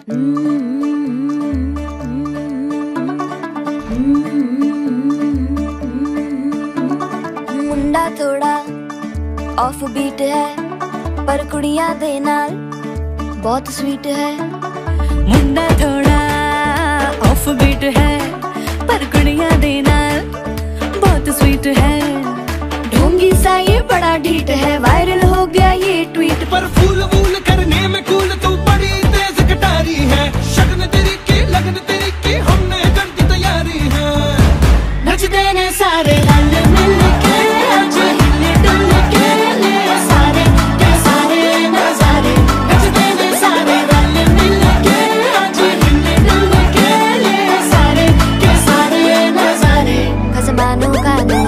मुंडा थोड़ा off beat है पर कुड़ियां दे नाल बहुत स्वीट है। मुंडा थोड़ा ऑफ बीट है पर कुड़ियां दे नाल बहुत स्वीट है। ढोंगी सा ये बड़ा ढीठ है, वायरल हो गया ये ट्वीट। पर फूल वूल करने में कूल तू बड़ी तेज कटारी है। शगन तेरी की लगन तेरी की हमने कर दी तैयारी है। नचते ने सारे रल मिल के आज हिले डुल के ले सारे के सारे नजारे। नचते ने सारे रल मिल के आज हिले डुल के ले सारे के सारे नजारे। खसमानो का नहीं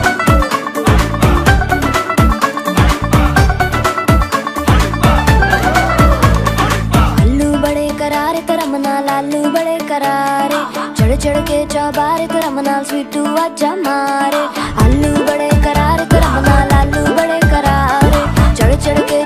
लालू बड़े करारे, चढ़ चढ़ के चौबारे तेरा मनाल स्वीटू आजा मारे। आलू बड़े करारे तेरा मनाल, आलू बड़े करारे, चढ़ चढ़ के